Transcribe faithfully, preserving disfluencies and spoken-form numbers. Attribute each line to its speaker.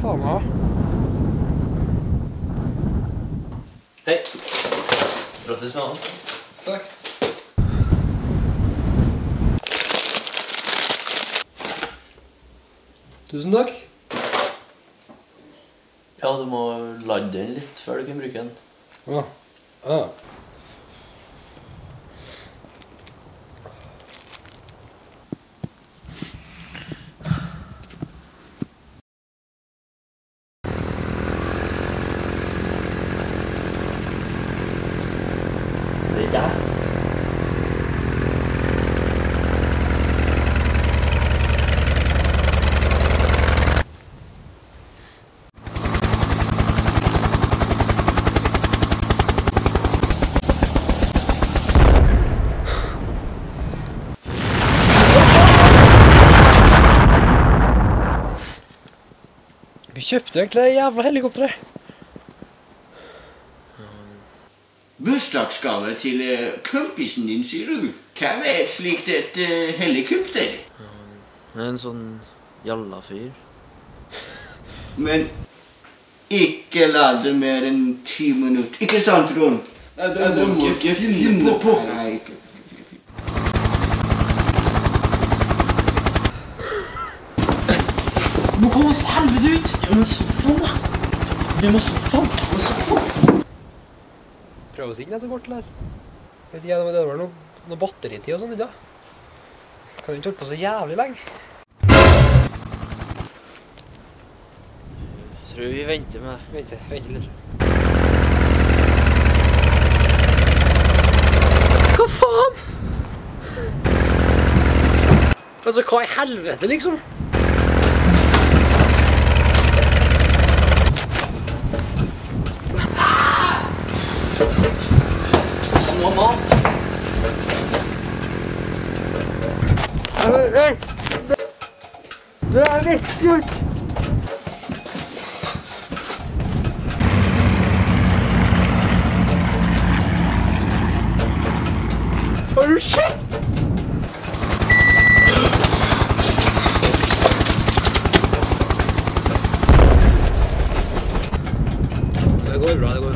Speaker 1: faen ha.
Speaker 2: Hei. Grattis med han.
Speaker 1: Takk. Tusen takk.
Speaker 2: Ja, du må ladde den litt før du kan bruke den.
Speaker 1: Ja. Ja.
Speaker 2: Det er der.
Speaker 1: Vi kjøpte egentlig det jævla helikopteret.
Speaker 3: Bursdagsgave til eh, kompisen din, sier du. Hva med et slikt et uh, helikopter?
Speaker 2: En sånn jalla fyr.
Speaker 3: Men ikke la det mer enn ti minutter. Ikke sant, Ron?
Speaker 4: Nei, det, det må ikke finne på.
Speaker 3: Nei, ikke.
Speaker 1: Nå kom oss helvete ut! Ja, men så faen da! Vi må så faen! Prøv å signe etter kort, eller? Jeg vet ikke, det var noe, noe batteritid og sånt, ikke da? Kan jo ikke holde på så jævlig lenge.
Speaker 2: Jeg tror vi venter med det.
Speaker 1: Vent, vent litt. Hva faen? Altså, hva i helvete, liksom?
Speaker 2: Han må ha mat.
Speaker 1: Hei! Det er viktig ut! Har du sett? Det går bra, det går bra.